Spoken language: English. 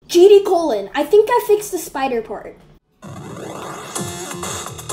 GD colon. I think I fixed the spider part.